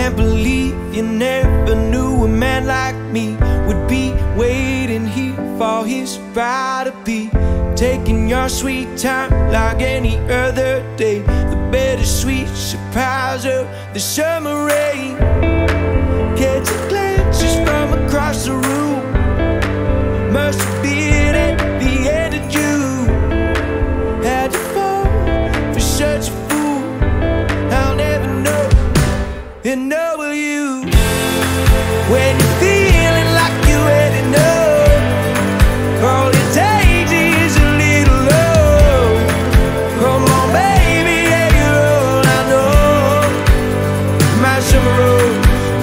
Can't believe you never knew a man like me would be waiting here for his bride to be, taking your sweet time like any other day. The bittersweet surprise of the summer rain, catching glances from across the room. Must have been at the end of June. Had to fall for such a fool. I'll never know, and know will you, when you're feeling like you already know. All it takes is a little love. Come on baby, yeah, you're all I know. My summer rose.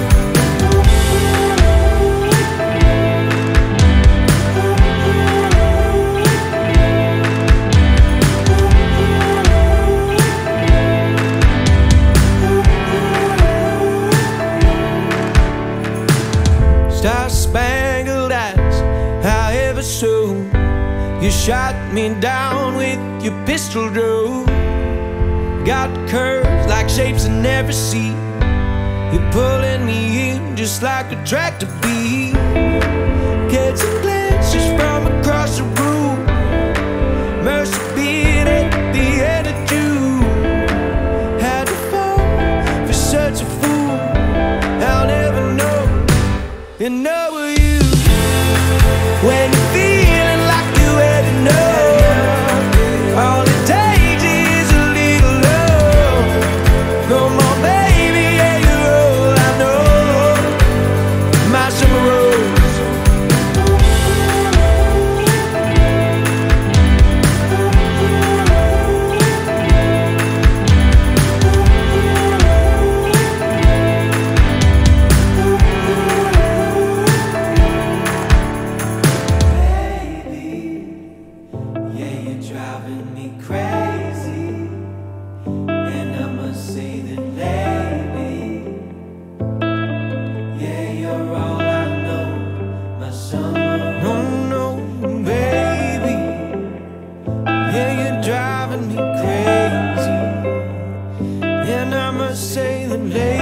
Star-spangled eyes, however so, you shot me down with your pistol drove. Got curves like shapes I never see. You're pulling me in just like a tractor beam. Catching glances from across the room. Must have been at the end of June. Had to fall for such a fool. I'll never know, and know will you, when you're feeling like you already know. All it takes is a little love. Come on baby, yeah, you're all I know. My summer rose. Driving me crazy, and I must say that lately, yeah, you're all I know. My summer, no, baby, yeah, you're driving me crazy, and I must say that lately.